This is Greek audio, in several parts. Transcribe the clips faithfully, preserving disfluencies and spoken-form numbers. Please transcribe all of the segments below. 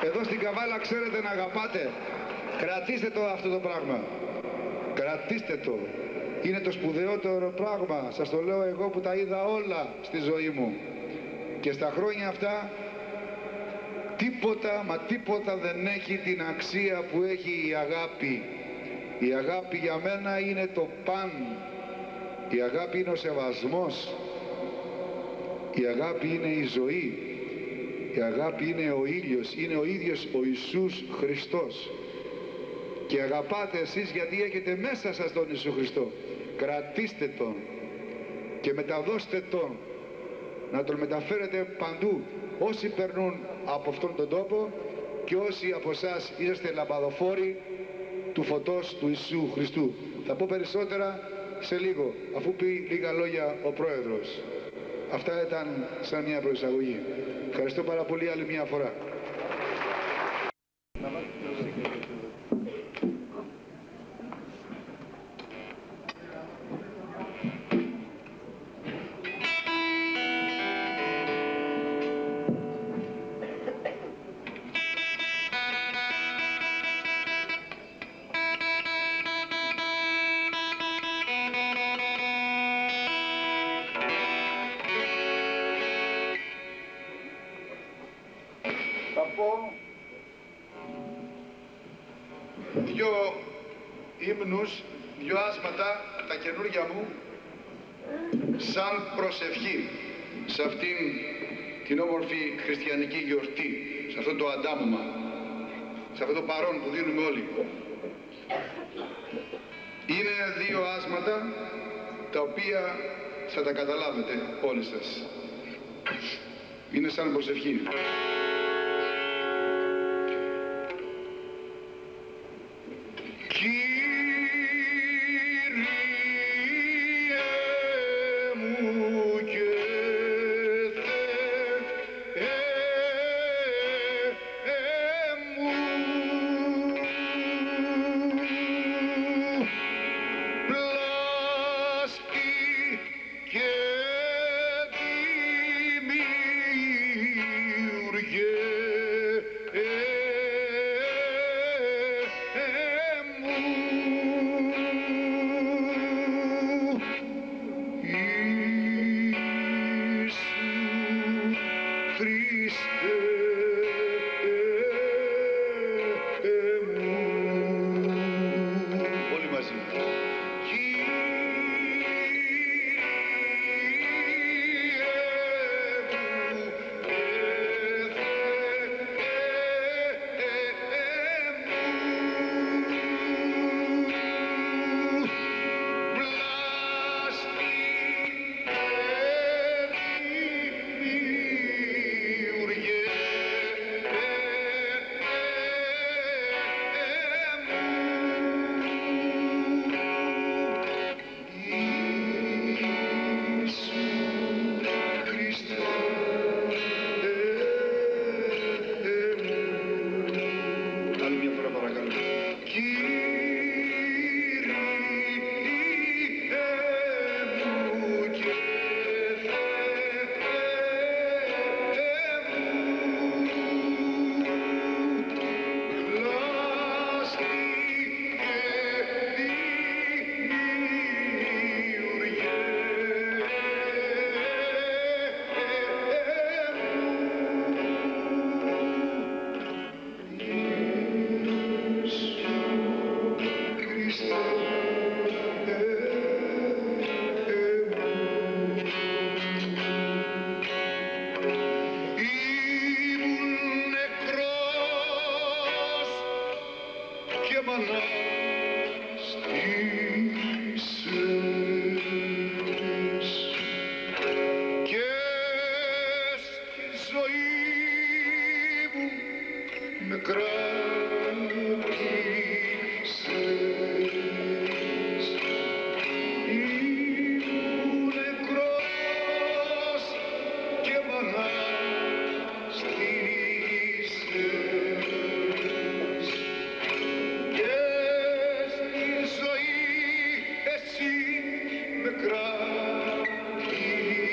Εδώ στην Καβάλα ξέρετε να αγαπάτε. Κρατήστε το αυτό το πράγμα. Κρατήστε το. Είναι το σπουδαιότερο πράγμα. Σας το λέω εγώ που τα είδα όλα στη ζωή μου. Και στα χρόνια αυτά τίποτα, μα τίποτα δεν έχει την αξία που έχει η αγάπη. Η αγάπη για μένα είναι το παν. Η αγάπη είναι ο σεβασμός. Η αγάπη είναι η ζωή. Η αγάπη είναι ο ήλιος. Είναι ο ίδιος ο Ιησούς Χριστός. Και αγαπάτε εσείς γιατί έχετε μέσα σας τον Ιησού Χριστό. Κρατήστε τον και μεταδώστε τον. Να τον μεταφέρετε παντού. Όσοι περνούν από αυτόν τον τόπο και όσοι από εσάς είσαστε λαμπαδοφόροι του φωτός του Ιησού Χριστού. Θα πω περισσότερα σε λίγο, αφού πει λίγα λόγια ο Πρόεδρος. Αυτά ήταν σαν μια προεισαγωγή. Ευχαριστώ πάρα πολύ άλλη μια φορά. Δυο ύμνους, δυο άσματα, τα καινούργια μου, σαν προσευχή σε αυτήν την όμορφη χριστιανική γιορτή, σε αυτό το αντάμωμα, σε αυτό το παρόν που δίνουμε όλοι. Είναι δύο άσματα τα οποία θα τα καταλάβετε όλοι σας. Είναι σαν προσευχή.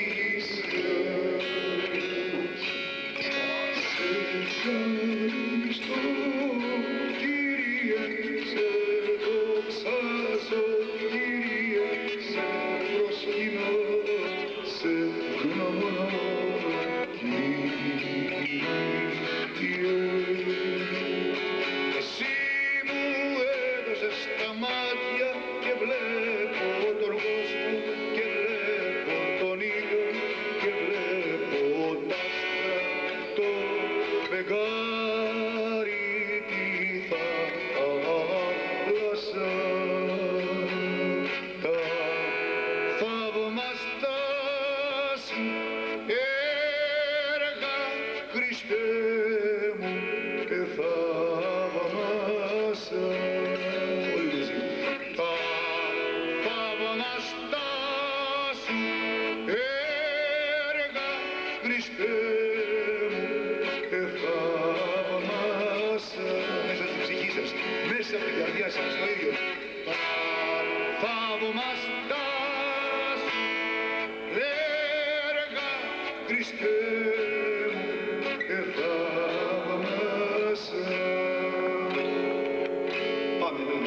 Thank you. Χριστιέ. Εσύ μου έδωσες τα μάτια και βλέπω τον κόσμο και βλέπω τον ήλιο και βλέπω τα άστρα, το φεγγάρι, τη θάλασσα, τα θαυμαστά σου έργα, Χριστέ μου, και θαυμάσα. Τα θαυμαστά σου έργα, Χριστέ μου, και θαυμάσα. Μέσα στην ψυχή σας, μέσα από την καρδιά σας, το ίδιο. Τα θαυμαστά σου έργα, Χριστέ μου, και θαυμάσα. Πάμε, λέμε.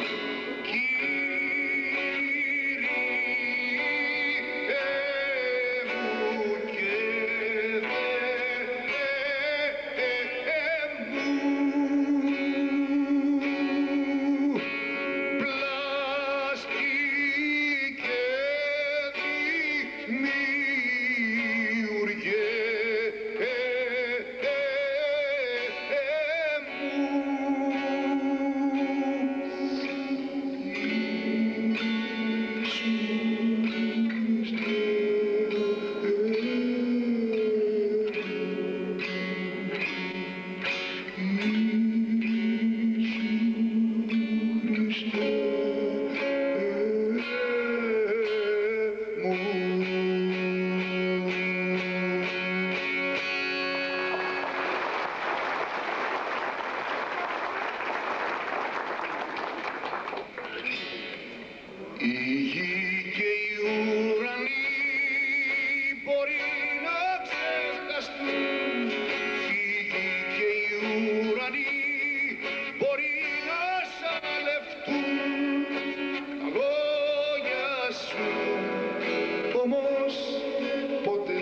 Η γη και οι ουρανοί μπορεί να ξεχαστούν, η γη και οι ουρανοί μπορεί να σαλευτούν, τα λόγια σου όμως ποτέ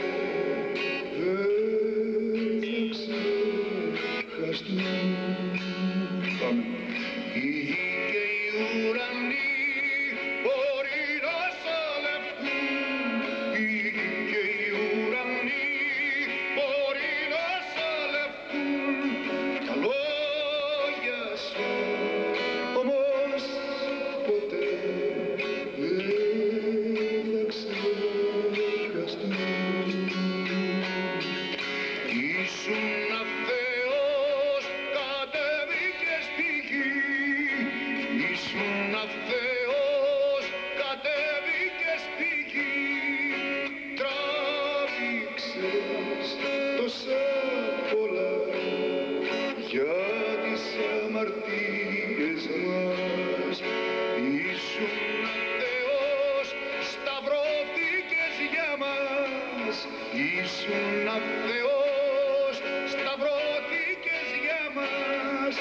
δεν θα ξεχαστούν. Η γη και οι ουρανοί ήσουν Θεός, σταυρώθηκες για μας,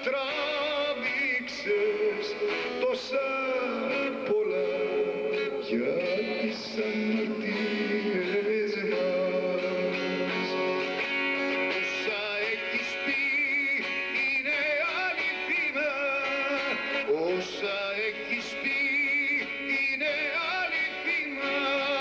τράβηξες τόσα πολλά για τις αμαρτίες μας. Όσα έχεις πει είναι αληθινά, όσα έχεις πει είναι αληθινά.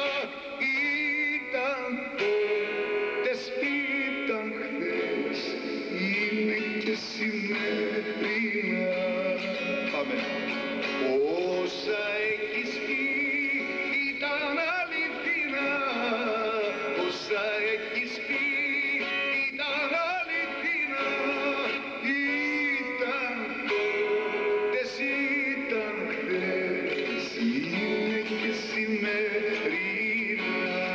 Ήταν τότε, ήταν χθες, είναι και σημερινά. Πάμε. Όσα έχεις πει ήταν αληθινά, όσα έχεις πει ήταν αληθινά. Ήταν τότε, ήταν χθες, είναι και σημερινά.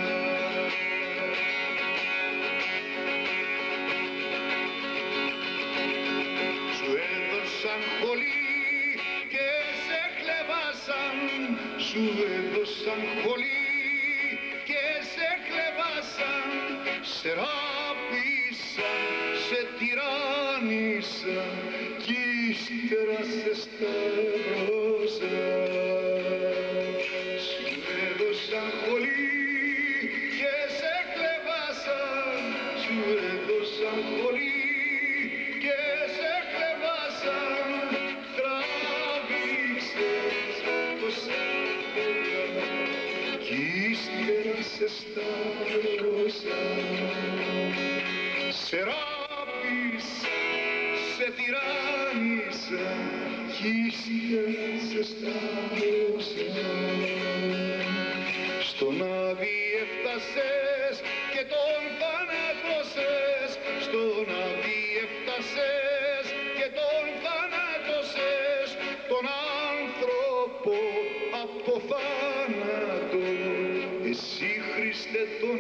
Σου έδωσαν χολή και σε χλεβάσαν, σου έδωσαν χολή και σε χλεβάσαν, σε ράπησαν, σε τυράννησαν κι ύστερα σε σταυρώσαν. Σου έδωσαν χολή και σε χλεβάσαν, σου έδωσαν χολή αγάπησα κι ύστερα σε σταύρωσα. Στον Άδη έφτασες και τον θανάτωσες, στον Άδη έφτασες και τον θανάτωσες, τον άνθρωπο απ' το θάνατο, εσύ Χριστέ τον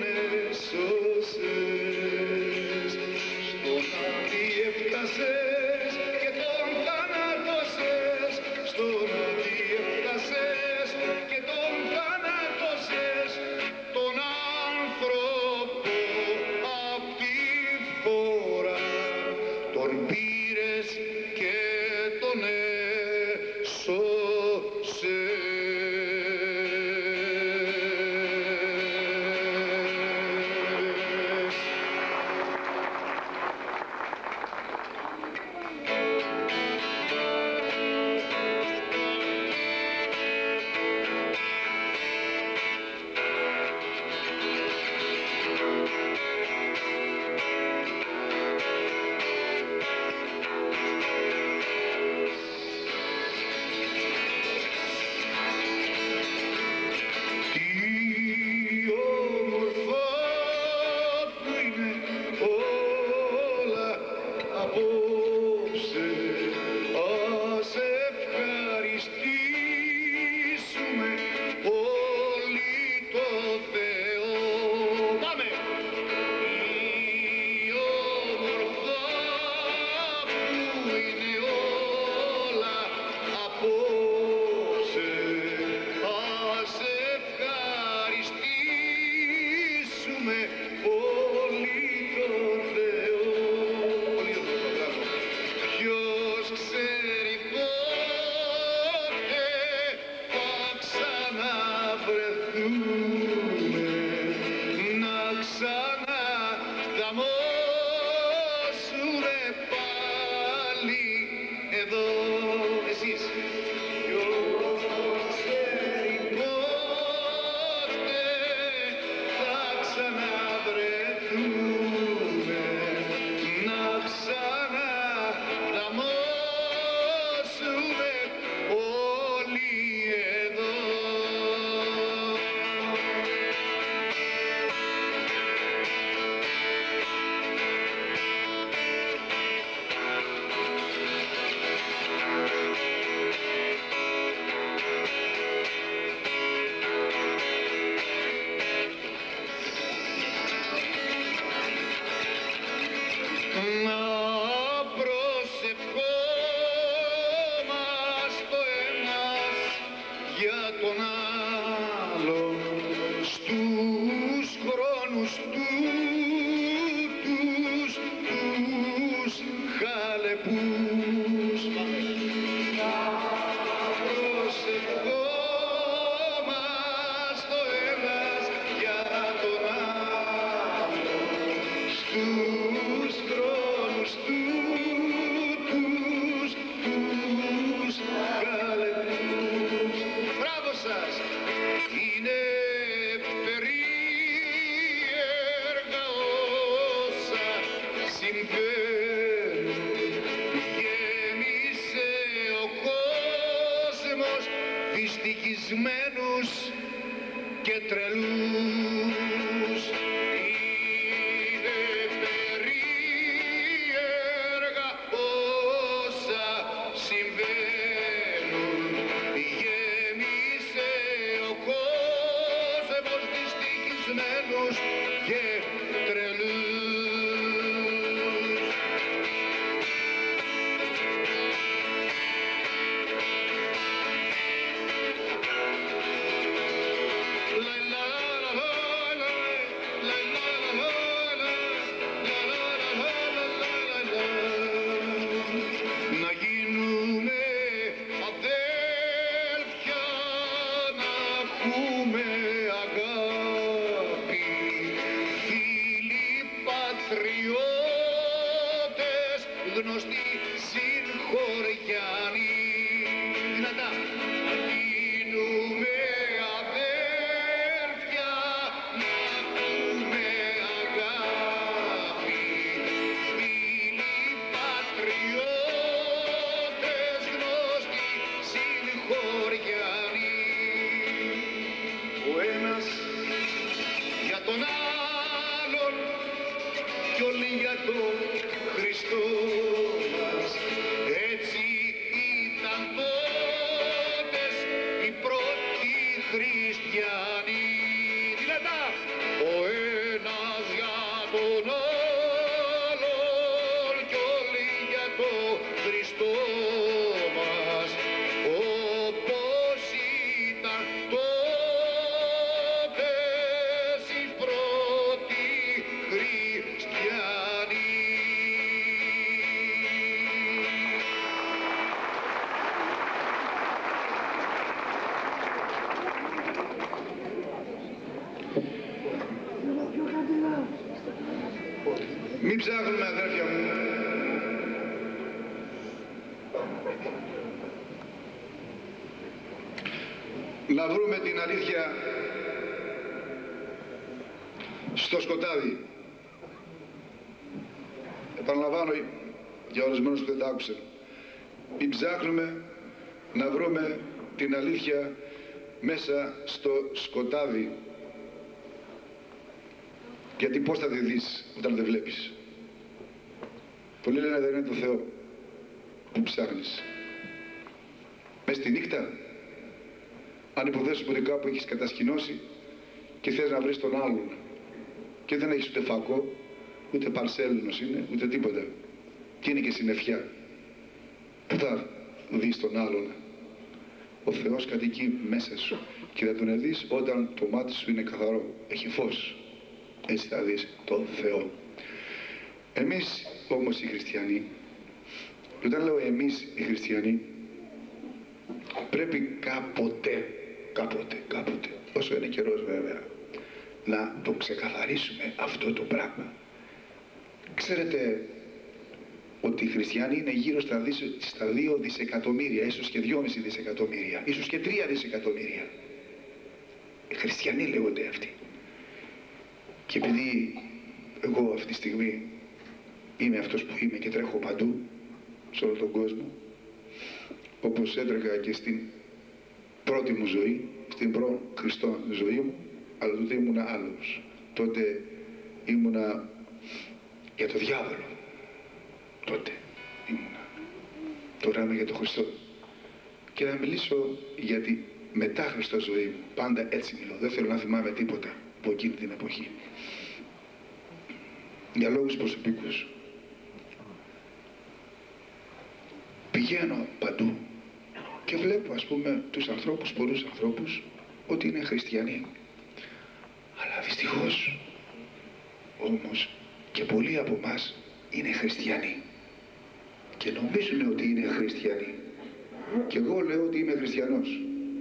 έσωσες. Στον Άδη έφτασες και τον θανάτωσες, στον Άδη έφτασες και τον θανάτωσες, τον άνθρωπο απ' τη φορά, τον πήρες και τον έσωσες. Απόψε ας ευχαριστήσουμε όλοι το Θεό. Πάμε! Η όμορφα που είναι όλα απόψε ας ευχαριστήσουμε όλοι το Θεό. Ποιος ξέρει πότε θα ξαναβρεθούμε, να ξαναδαμώσουμε πάλι εδώ. Εσείς. Ποιος ξέρει πότε θα ξαναβρεθούμε, να ξαναδαμώσουμε όλοι εδώ. Να προσευχόμαστε ένας για τον άλλον στους χρόνους τούτους τους χαλεπούς. Να προσευχόμαστε ένας για τον άλλον στους χρόνους τούτους τους χαλεπούς. Μπράβο σας! Είναι περίεργα όσα συμβαίνουν, γέμισε ο κόσμος δυστυχισμένους και τρελούς. Είναι περίεργα όσα συμβαίνουν, γέμισε ο κόσμος δυστυχισμένους και τρελούς. Να γίνουμε αδέλφια, να έχουμε αγάπη, φίλοι πατριώτες, γνωστοί συγχωριάνοι. Δυνατά! Να γίνουμε αδέλφια, να έχουμε αγάπη, φίλοι πατριώτες, το Χριστό μας. Έτσι ήταν τότες οι πρώτοι χριστιανοί. Τι λέτε, ο ένας για τον άλλον κι όλοι για το Χριστό μας. Όπως ήταν τότες οι πρώτοι χριστιανοί. Μην ψάχνουμε, αδέρφια μου, να βρούμε την αλήθεια στο σκοτάδι. Επαναλαμβάνω για ορισμένους που δεν τα άκουσαν. Μην ψάχνουμε να βρούμε την αλήθεια μέσα στο σκοτάδι. Γιατί πώς θα τη δεις όταν δεν βλέπεις. Πολλοί λένε δεν είναι το Θεό. Πού ψάχνεις? Μες στη νύχτα. Αν υποθέσουμε ότι κάπου έχεις κατασκηνώσει και θες να βρεις τον άλλον και δεν έχεις ούτε φακό, ούτε παρσέλινος είναι, ούτε τίποτα. Και είναι και συννεφιά. Πού θα δεις τον άλλον? Ο Θεός κατοικεί μέσα σου και θα τον δεις όταν το μάτι σου είναι καθαρό, έχει φως. Έτσι θα δεις τον Θεό. Εμείς όμως οι χριστιανοί, και όταν λέω εμείς οι χριστιανοί, πρέπει κάποτε, κάποτε, κάποτε, όσο είναι καιρός βέβαια, να το ξεκαθαρίσουμε αυτό το πράγμα. Ξέρετε ότι οι χριστιανοί είναι γύρω στα, στα δύο δισεκατομμύρια, ίσως και δυόμισι δισεκατομμύρια, ίσως και τρία δισεκατομμύρια. Οι χριστιανοί λέγονται αυτοί. Και επειδή εγώ αυτή τη στιγμή είμαι αυτός που είμαι και τρέχω παντού, σε όλο τον κόσμο, όπως έτρεχα και στην πρώτη μου ζωή, στην προ Χριστό ζωή μου, αλλά τότε ήμουνα άλλος. Τότε ήμουνα για το διάβολο. Τότε ήμουνα. Τώρα είμαι για τον Χριστό. Και να μιλήσω για τη μετά Χριστό ζωή μου. Πάντα έτσι μιλώ. Δεν θέλω να θυμάμαι τίποτα από εκείνη την εποχή. Για λόγους προσωπικούς. Πηγαίνω παντού και βλέπω, ας πούμε, τους ανθρώπους, πολλούς ανθρώπους, ότι είναι χριστιανοί. Αλλά δυστυχώς όμως και πολλοί από εμάς είναι χριστιανοί και νομίζουν ότι είναι χριστιανοί. Και εγώ λέω ότι είμαι χριστιανός.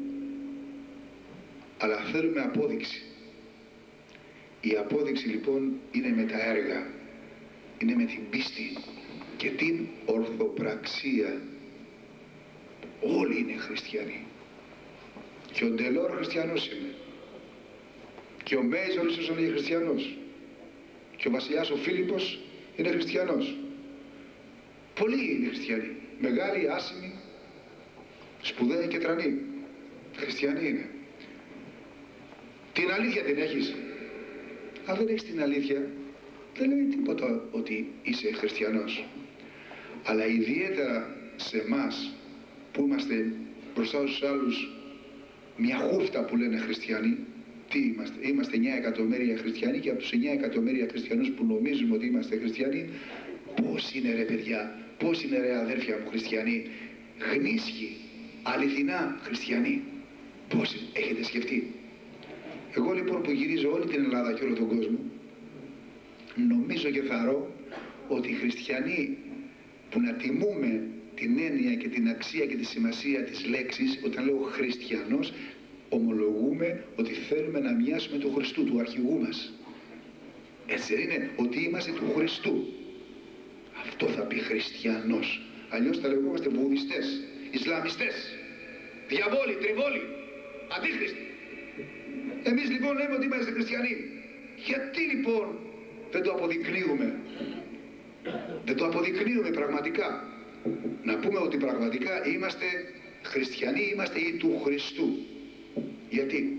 Αλλά θέλουμε απόδειξη. Η απόδειξη λοιπόν είναι με τα έργα, είναι με την πίστη και την ορθοπραξία. Όλοι είναι χριστιανοί. Και ο Ντελόρ χριστιανός είναι. Και ο Μέιζορ είναι χριστιανός. Και ο βασιλιάς ο Φίλιππος είναι χριστιανός. Πολλοί είναι χριστιανοί. Μεγάλοι, άσημοι, σπουδαίοι και τρανοί. Χριστιανοί είναι. Την αλήθεια την έχεις? Αν δεν έχεις την αλήθεια, δεν λέει τίποτα ότι είσαι χριστιανός. Αλλά ιδιαίτερα σε εμάς που είμαστε μπροστά στους άλλους μια χούφτα που λένε χριστιανοί. Τι είμαστε? Είμαστε εννιά εκατομμύρια χριστιανοί και από τους εννιά εκατομμύρια χριστιανούς που νομίζουμε ότι είμαστε χριστιανοί, πώς είναι ρε παιδιά, πώς είναι ρε αδέρφια μου χριστιανοί, γνήσιοι, αληθινά χριστιανοί? Πώς έχετε σκεφτεί? Εγώ λοιπόν που γυρίζω όλη την Ελλάδα και όλο τον κόσμο, νομίζω και θαρώ ότι οι χριστιανοί που να τιμούμε την έννοια και την αξία και τη σημασία της λέξης, όταν λέω χριστιανός, ομολογούμε ότι θέλουμε να μοιάσουμε του Χριστού, του αρχηγού μας. Έτσι είναι, ότι είμαστε του Χριστού. Αυτό θα πει χριστιανός. Αλλιώς θα λεγόμαστε βουδιστές, Ισλαμιστές, διαβόλοι, τριβόλοι, αντίχριστοι. Εμείς λοιπόν λέμε ότι είμαστε χριστιανοί. Γιατί λοιπόν δεν το αποδεικνύουμε? Δεν το αποδεικνύουμε πραγματικά. Να πούμε ότι πραγματικά είμαστε χριστιανοί, είμαστε οι του Χριστού. Γιατί?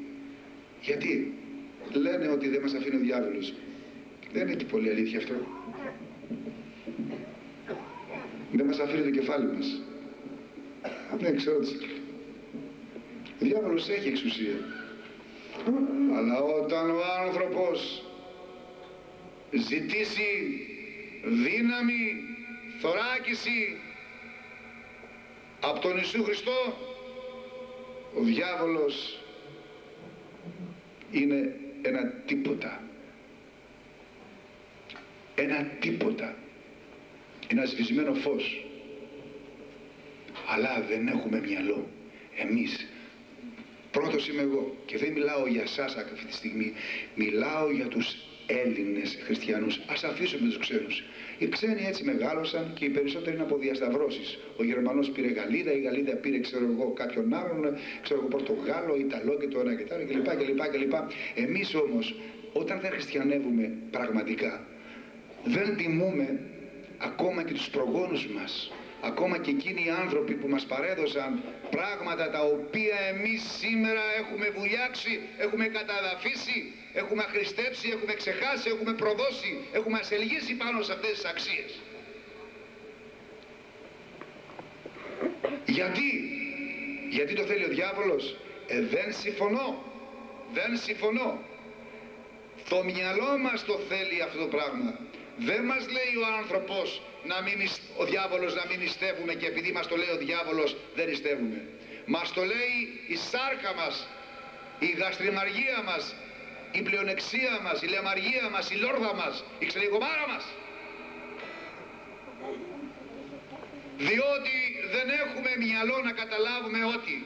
Γιατί λένε ότι δεν μας αφήνει ο διάβολος. Δεν είναι και πολύ αλήθεια αυτό. Δεν μας αφήνει το κεφάλι μας. Ναι, ξέρω τι. Ο διάβολος έχει εξουσία. Αλλά όταν ο άνθρωπος ζητήσει δύναμη, θωράκιση από τον Ιησού Χριστό, ο διάβολος είναι ένα τίποτα. Ένα τίποτα. Ένα σβησμένο φως. Αλλά δεν έχουμε μυαλό. Εμείς. Πρώτος είμαι εγώ. Και δεν μιλάω για σας αυτή τη στιγμή. Μιλάω για τους Έλληνες χριστιανούς. Ας αφήσουμε τους ξένους. Οι ξένοι έτσι μεγάλωσαν και οι περισσότεροι είναι από διασταυρώσεις. Ο Γερμανός πήρε Γαλλίδα, η Γαλλίδα πήρε ξέρω εγώ κάποιον άλλον, ξέρω εγώ Πορτογάλο, Ιταλό και το ένα και το άλλο κλπ. κλπ, κλπ. Εμείς όμως όταν δεν χριστιανεύουμε πραγματικά, δεν τιμούμε ακόμα και τους προγόνους μας. Ακόμα και εκείνοι οι άνθρωποι που μας παρέδωσαν πράγματα τα οποία εμείς σήμερα έχουμε βουλιάξει, έχουμε καταδαφίσει, έχουμε αχρηστέψει, έχουμε ξεχάσει, έχουμε προδώσει, έχουμε ασελγίσει πάνω σε αυτές τις αξίες. Γιατί, γιατί το θέλει ο διάβολος? Ε, δεν συμφωνώ, δεν συμφωνώ. Το μυαλό μας το θέλει αυτό το πράγμα. Δεν μας λέει ο άνθρωπος, να μην, ο διάβολος να μην νηστεύουμε και επειδή μας το λέει ο διάβολος δεν νηστεύουμε. Μας το λέει η σάρκα μας, η γαστριμαργία μας, η πλεονεξία μας, η λαιμαργία μας, η λόρδα μας, η ξενικομάρα μας. Διότι δεν έχουμε μυαλό να καταλάβουμε ότι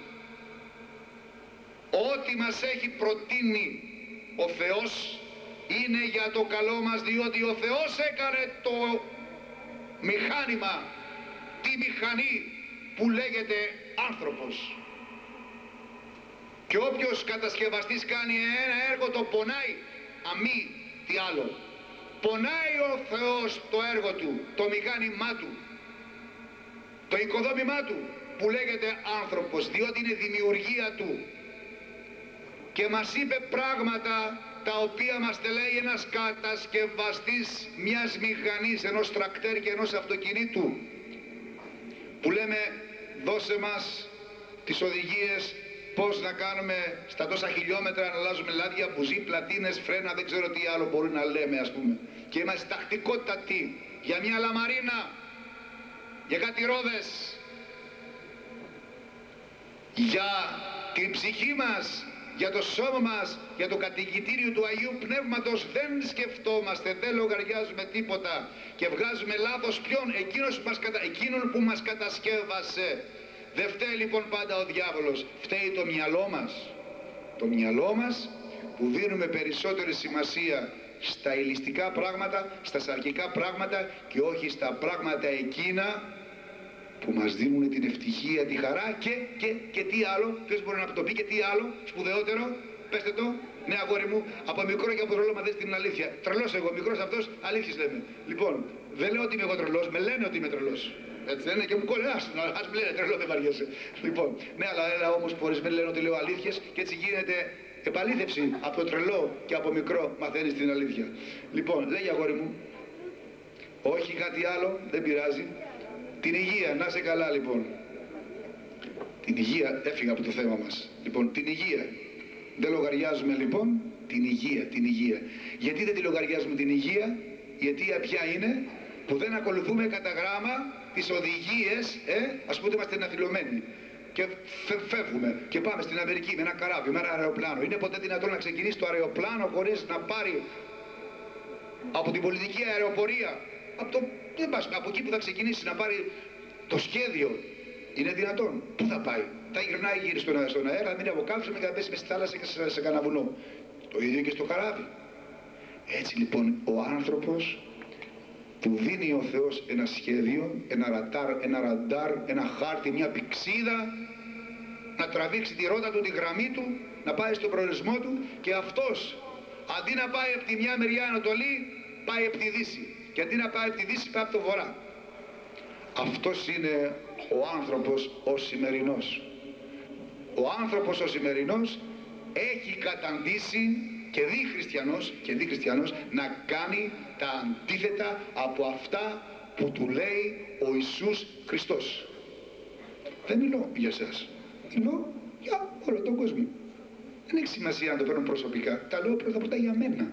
ό,τι μας έχει προτείνει ο Θεός είναι για το καλό μας, διότι ο Θεός έκανε το μηχάνημα, τη μηχανή που λέγεται άνθρωπος. Και όποιος κατασκευαστής κάνει ένα έργο το πονάει, αμή τι άλλο. Πονάει ο Θεός το έργο του, το μηχάνημά του, το οικοδόμημά του που λέγεται άνθρωπος, διότι είναι δημιουργία του. Και μας είπε πράγματα τα οποία μας λέει ένας κατασκευαστής μιας μηχανής, ενός τρακτέρ και ενός αυτοκινήτου, που λέμε δώσε μας τις οδηγίες πώς να κάνουμε στα τόσα χιλιόμετρα, να αλλάζουμε λάδια, μπουζί, πλατίνες, φρένα, δεν ξέρω τι άλλο μπορεί να λέμε ας πούμε. Και είμαστε τακτικότατοι για μια λαμαρίνα, για κάτι ρόδες, για την ψυχή μας, για το σώμα μας, για το κατοικητήριο του Αγίου Πνεύματος δεν σκεφτόμαστε, δεν λογαριάζουμε τίποτα και βγάζουμε λάθος ποιον? Εκείνος που μας κατα... εκείνον που μας κατασκεύασε. Δεν φταίει λοιπόν πάντα ο διάβολος, φταίει το μυαλό μας. Το μυαλό μας που δίνουμε περισσότερη σημασία στα ηλιστικά πράγματα, στα σαρκικά πράγματα και όχι στα πράγματα εκείνα που μας δίνουν την ευτυχία, τη χαρά και, και, και τι άλλο, ποιος μπορεί να το πει και τι άλλο, σπουδαιότερο, πέστε το, ναι αγόρι μου, από μικρό και από τρελό μα δες την αλήθεια. Τρελός εγώ, μικρός αυτός, αλήθειες λέμε. Λοιπόν, δεν λέω ότι είμαι εγώ τρελός, με λένε ότι είμαι τρελός. Έτσι δεν είναι και μου κόλλε, ας, ας με λένε τρελό, δεν βαριέσαι. Λοιπόν, ναι, αλλά έλα όμως που ορισμένοι λένε ότι λέω αλήθειες και έτσι γίνεται επαλήθευση από το τρελό και από μικρό μαθαίνεις την αλήθεια. Λοιπόν, λέγει αγόρι μου, όχι κάτι άλλο, δεν πειράζει. Την υγεία, να είσαι καλά λοιπόν. Την υγεία, έφυγα από το θέμα μας. Λοιπόν, την υγεία. Δεν λογαριάζουμε λοιπόν την υγεία, την υγεία. Γιατί δεν τη λογαριάζουμε την υγεία? Η αιτία ποια είναι? Που δεν ακολουθούμε κατά γράμμα τις οδηγίες, ε, ας πούμε είμαστε εναθυλωμένοι. Και φεύγουμε και πάμε στην Αμερική με ένα καράβι, με ένα αεροπλάνο. Είναι ποτέ δυνατόν να ξεκινήσει το αεροπλάνο χωρίς να πάρει από την πολιτική αεροπορία, από, το, δεν πας, από εκεί που θα ξεκινήσει να πάρει το σχέδιο? Είναι δυνατόν? Πού θα πάει? Θα γυρνάει γύρω στον, στον αέρα, μην αποκάλυψουμε και θα πέσει μες στη θάλασσα και σε, σε κανένα βουνό. Το ίδιο και στο καράβι. Έτσι λοιπόν ο άνθρωπος που δίνει ο Θεός ένα σχέδιο, ένα ραντάρ, ένα, ραντάρ, ένα χάρτη, μια πηξίδα, να τραβήξει τη ρότα του, τη γραμμή του, να πάει στον προορισμό του και αυτός αντί να πάει από τη μια μεριά Ανατολή, πάει από τη Δύση. Και αντί να πάει από τη Δύση, πάει από το Βορρά. Αυτός είναι ο άνθρωπος ο σημερινός. Ο άνθρωπος ο σημερινός έχει καταντήσει και δι χριστιανός, και δι χριστιανός να κάνει τα αντίθετα από αυτά που του λέει ο Ιησούς Χριστός. Δεν μιλώ για εσάς, μιλώ για όλο τον κόσμο. Δεν έχει σημασία να το παίρνω προσωπικά, τα λέω πρώτα πρώτα για μένα.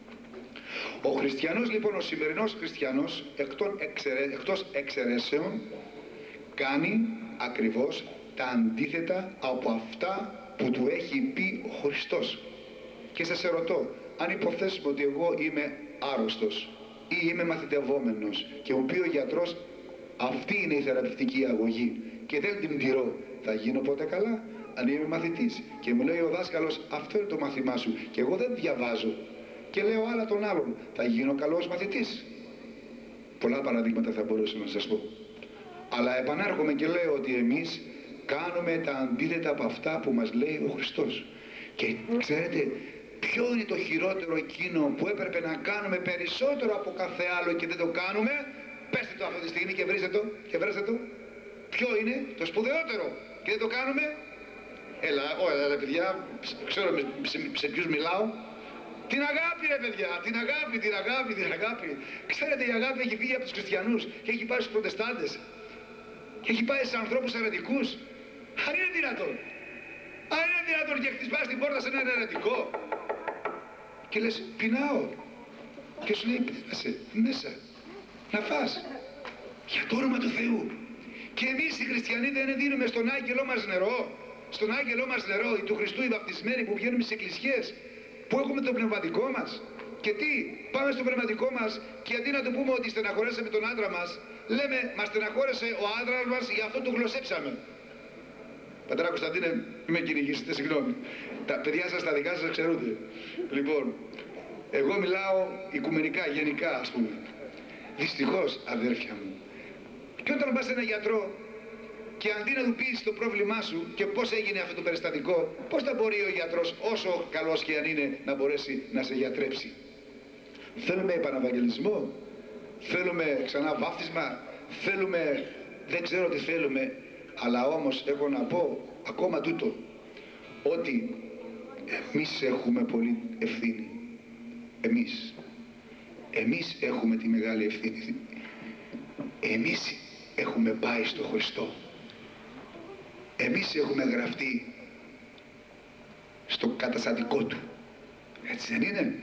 Ο χριστιανός λοιπόν, ο σημερινός χριστιανός, εκτός εξαιρέσεων, κάνει ακριβώς τα αντίθετα από αυτά που του έχει πει ο Χριστός. Και σας ερωτώ, αν υποθέσουμε ότι εγώ είμαι άρρωστος ή είμαι μαθητευόμενος και μου πει ο γιατρός αυτή είναι η θεραπευτική αγωγή και δεν την τηρώ, θα γίνω ποτέ καλά? Αν είμαι μαθητής και μου λέει ο δάσκαλος αυτό είναι το μάθημά σου και εγώ δεν διαβάζω και λέω άλλα τον άλλον, θα γίνω καλός μαθητής? Πολλά παραδείγματα θα μπορούσα να σας πω. Αλλά επανέρχομαι και λέω ότι εμείς κάνουμε τα αντίθετα από αυτά που μας λέει ο Χριστός. Και ξέρετε ποιο είναι το χειρότερο εκείνο που έπρεπε να κάνουμε περισσότερο από κάθε άλλο και δεν το κάνουμε? Πέστε το αυτή τη στιγμή και βρείτε το και βρέστε το. Ποιο είναι το σπουδαιότερο και δεν το κάνουμε? Έλα, όλα ρε παιδιά, ξέρω σε, σε ποιους μιλάω. Την αγάπη ρε παιδιά, την αγάπη, την αγάπη, την αγάπη. Ξέρετε η αγάπη έχει φύγει από τους χριστιανούς και έχει πάει στους προτεστάντες. Και έχει πάει σε ανθρώπους αιρετικούς. Αν είναι δυνατόν. Αν είναι δυνατόν και χτυπάς την πόρτα σε έναν αιρετικό. Και λες πεινάω. Και σου λέει πέρασε μέσα. Να φας. Για το όνομα του Θεού. Και εμείς οι χριστιανοί δεν δίνουμε στον άγγελό μας νερό? Στον άγγελό μας νερό, οι του Χριστού οι βαπτισμένοι που βγαίνουμε στις εκκλησιές, που έχουμε το πνευματικό μας. Και τι, πάμε στο πνευματικό μας και αντί να του πούμε ότι στεναχωρέσαμε τον άντρα μας, λέμε μας στεναχώρεσε ο άντρας μας, γι' αυτό του γλωσσέψαμε. Πατέρα Κωνσταντίνε, μη με κυνηγήσετε, συγγνώμη. Τα παιδιά σας, τα δικά σας ξέρετε. Λοιπόν, εγώ μιλάω οικουμενικά, γενικά ας πούμε. Δυστυχώς, αδέρφια μου, και όταν πας σε έναν γιατρό και αντί να του πεις το πρόβλημά σου και πώς έγινε αυτό το περιστατικό, πώς θα μπορεί ο γιατρός, όσο καλός και αν είναι, να μπορέσει να σε γιατρέψει? Θέλουμε επαναβαγγελισμό, θέλουμε ξανά βάφτισμα, θέλουμε, δεν ξέρω τι θέλουμε, αλλά όμως έχω να πω ακόμα τούτο, ότι εμείς έχουμε πολύ ευθύνη. Εμείς. Εμείς έχουμε τη μεγάλη ευθύνη. Εμείς έχουμε πάει στο Χριστό. Εμείς έχουμε γραφτεί στο καταστατικό του. Έτσι δεν είναι?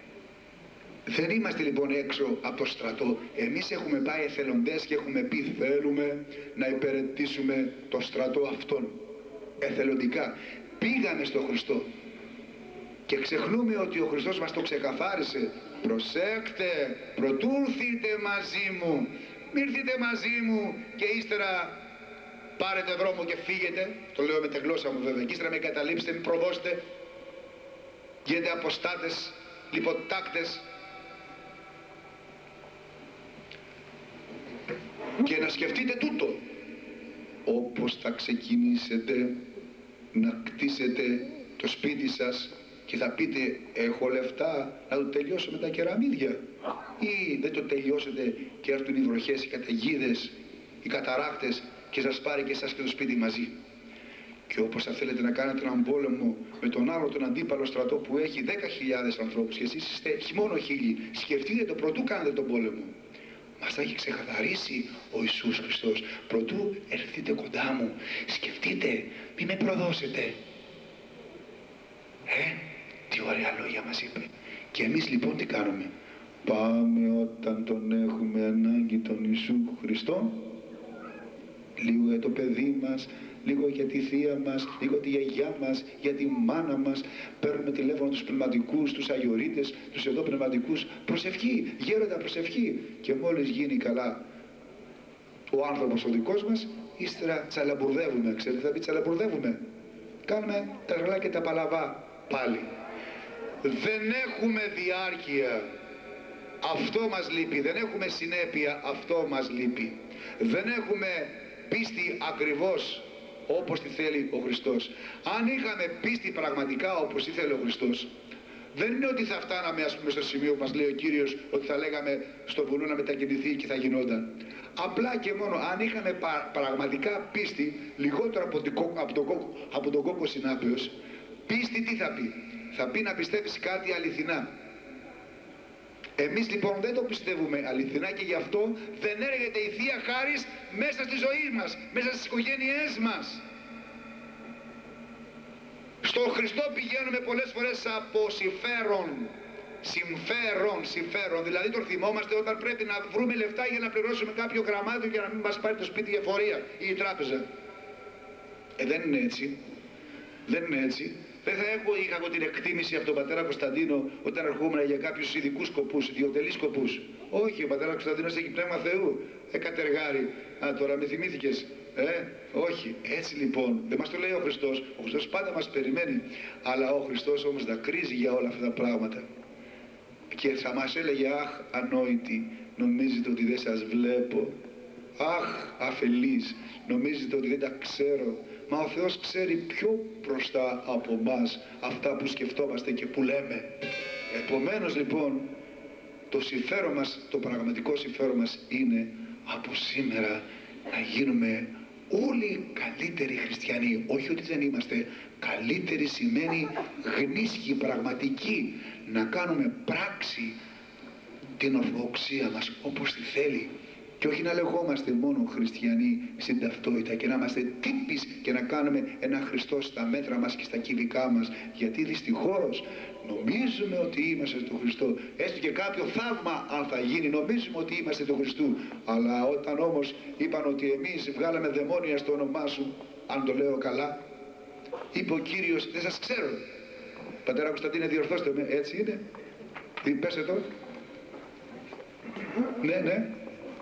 Δεν είμαστε λοιπόν έξω από το στρατό. Εμείς έχουμε πάει εθελοντές και έχουμε πει θέλουμε να υπηρετήσουμε το στρατό αυτόν. Εθελοντικά. Πήγαμε στο Χριστό. Και ξεχνούμε ότι ο Χριστός μας το ξεκαθάρισε. Προσέξτε, προτού έρθετε μαζί μου. Μην έρθετε μαζί μου και ύστερα πάρετε δρόμο και φύγετε. Το λέω με τη γλώσσα μου βέβαια. Και ύστερα με καταλήψετε, μην προδώσετε. Γίνετε αποστάτες, λιποτάκτες. Και να σκεφτείτε τούτο. Όπως θα ξεκινήσετε να κτίσετε το σπίτι σας και θα πείτε έχω λεφτά να το τελειώσω με τα κεραμίδια, ή δεν το τελειώσετε και έρθουν οι βροχές, οι καταιγίδες, οι καταρράκτες και σας πάρει και εσάς και το σπίτι μαζί. Και όπως θα θέλετε να κάνετε έναν πόλεμο με τον άλλο τον αντίπαλο στρατό που έχει δέκα χιλιάδες ανθρώπους και εσείς είστε μόνο χίλιοι, σκεφτείτε το προτού κάνετε τον πόλεμο. Μας θα έχει ξεκαθαρίσει ο Ιησούς Χριστός. Προτού έρθετε κοντά μου, σκεφτείτε, μη με προδώσετε. Ε, τι ωραία λόγια μας είπε. Και εμείς λοιπόν τι κάνουμε? Πάμε όταν τον έχουμε ανάγκη τον Ιησού Χριστό, λίγο για το παιδί μας, λίγο για τη θεία μας, λίγο τη γιαγιά μας, για τη μάνα μας. Παίρνουμε τηλέφωνο τους πνευματικούς, τους αγιορείτες, τους εδώ πνευματικούς. Προσευχή, γέροντα προσευχή. Και μόλις γίνει καλά ο άνθρωπος ο δικός μας, ύστερα τσαλαμπουρδεύουμε. Ξέρετε θα πει τσαλαμπουρδεύουμε? Κάνουμε τα γραλά και τα παλαβά πάλι. Δεν έχουμε διάρκεια. Αυτό μας λείπει. Δεν έχουμε συνέπεια. Αυτό μας λείπει. Δεν έχουμε πίστη ακριβώς όπως τη θέλει ο Χριστός. Αν είχαμε πίστη πραγματικά όπως ήθελε ο Χριστός, δεν είναι ότι θα φτάναμε ας πούμε στο σημείο που μας λέει ο Κύριος ότι θα λέγαμε στο βουνό να μετακινηθεί και θα γινόταν. Απλά και μόνο αν είχαμε πα, πραγματικά πίστη, λιγότερο από, την, από, τον, από τον κόκκο συνάπεως, πίστη τι θα πει? Θα πει να πιστεύεις κάτι αληθινά. Εμείς λοιπόν δεν το πιστεύουμε αληθινά και γι' αυτό δεν έρχεται η Θεία Χάρις μέσα στη ζωή μας, μέσα στις οικογένειές μας. Στο Χριστό πηγαίνουμε πολλές φορές από συμφέρον. Συμφέρον, συμφέρον. Δηλαδή τον θυμόμαστε όταν πρέπει να βρούμε λεφτά για να πληρώσουμε κάποιο γραμμάτιο για να μην μας πάρει το σπίτι η εφορία ή η τράπεζα. Ε, δεν είναι έτσι. Δεν είναι έτσι. Δεν θα έχω, είχα εγώ την εκτίμηση από τον πατέρα Κωνσταντίνο όταν ερχόμουν για κάποιους ειδικούς σκοπούς, ιδιωτελείς σκοπούς. Όχι, ο πατέρα Κωνσταντίνος έχει πνεύμα Θεού. Ε, κατεργάρι. Α, τώρα με θυμήθηκες. Ε, όχι. Έτσι λοιπόν, δεν μας το λέει ο Χριστός. Ο Χριστός πάντα μας περιμένει. Αλλά ο Χριστός όμως δακρύζει για όλα αυτά τα πράγματα. Και θα μας έλεγε, αχ, ανόητοι, νομίζετε ότι δεν σας βλέπω. Αχ, αφελείς, νομίζετε ότι δεν τα ξέρω. Μα ο Θεός ξέρει πιο μπροστά από μας αυτά που σκεφτόμαστε και που λέμε. Επομένως λοιπόν, το συμφέρον μας, το πραγματικό συμφέρον μας είναι από σήμερα να γίνουμε όλοι καλύτεροι χριστιανοί. Όχι ότι δεν είμαστε. Καλύτεροι σημαίνει γνήσιοι, πραγματικοί. Να κάνουμε πράξη την ορθοδοξία μας όπως τη θέλει. Και όχι να λεγόμαστε μόνο χριστιανοί στην ταυτότητα και να είμαστε τύπης και να κάνουμε ένα Χριστό στα μέτρα μας και στα κυβικά μας. Γιατί δυστυχώς νομίζουμε ότι είμαστε του Χριστού. Έστω και κάποιο θαύμα αν θα γίνει, νομίζουμε ότι είμαστε του Χριστού. Αλλά όταν όμως είπαν ότι εμείς βγάλαμε δαιμόνια στο όνομά σου, αν το λέω καλά, είπε ο Κύριος, δεν σας ξέρω. Πατέρα Κωνσταντίνε, διορθώστε με, έτσι είναι. Τι πέστε το. Ναι, ναι.